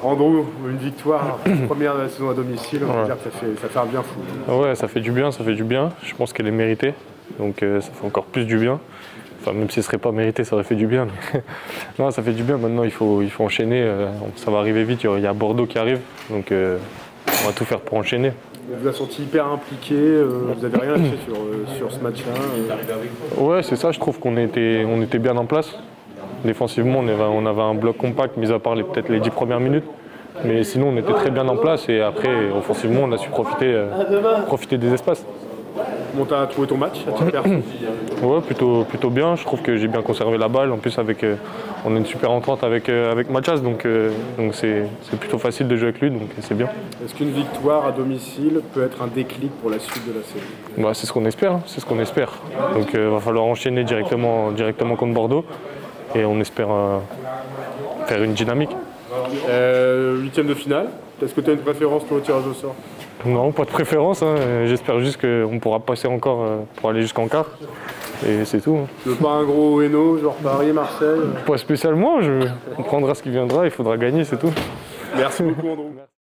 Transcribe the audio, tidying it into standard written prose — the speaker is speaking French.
Andrew, une victoire, première de la saison à domicile, on peut dire que ça fait un bien fou. Ouais, ça fait du bien, ça fait du bien. Je pense qu'elle est méritée, donc ça fait encore plus du bien. Enfin, même si ce ne serait pas mérité, ça aurait fait du bien. Mais non, ça fait du bien. Maintenant, il faut enchaîner. Ça va arriver vite. Il y a Bordeaux qui arrive, donc on va tout faire pour enchaîner. Vous vous avez senti hyper impliqué, vous n'avez rien lâché sur ce match-là. Ouais, c'est ça. Je trouve qu'on était bien en place. Défensivement, on avait un bloc compact, mis à part peut-être les 10 premières minutes. Mais sinon, on était très bien en place. Et après, offensivement, on a su profiter des espaces. Comment tu as trouvé ton match à titre perso? Ouais, plutôt bien. Je trouve que j'ai bien conservé la balle. En plus, on a une super entrante avec Mathias, donc c'est plutôt facile de jouer avec lui, donc c'est bien. Est-ce qu'une victoire à domicile peut être un déclic pour la suite de la saison? Bah, c'est ce qu'on espère, hein, c'est ce qu'on espère. Donc il va falloir enchaîner directement contre Bordeaux et on espère faire une dynamique. 8e de finale, est-ce que tu as une préférence pour le tirage au sort? Non, pas de préférence. Hein. J'espère juste qu'on pourra passer encore pour aller jusqu'en quart. Et c'est tout. Hein. Tu veux pas un gros Hainaut, genre Paris, Marseille? Pas spécialement, on prendra ce qui viendra, il faudra gagner, c'est tout. Merci beaucoup Andrew.